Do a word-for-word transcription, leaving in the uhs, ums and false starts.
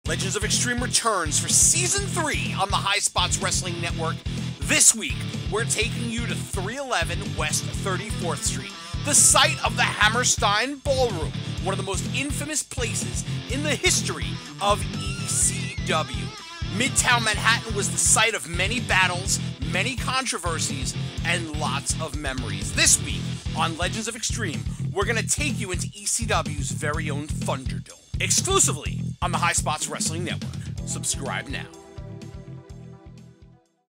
Legends of Extreme returns for Season three on the Highspots Wrestling Network. This week, we're taking you to three eleven West thirty-fourth Street, the site of the Hammerstein Ballroom, one of the most infamous places in the history of E C W. Midtown Manhattan was the site of many battles, many controversies, and lots of memories. This week, on Legends of Extreme, we're going to take you into E C W's very own Thunderdome, exclusively on the Highspots Wrestling Network. Subscribe now.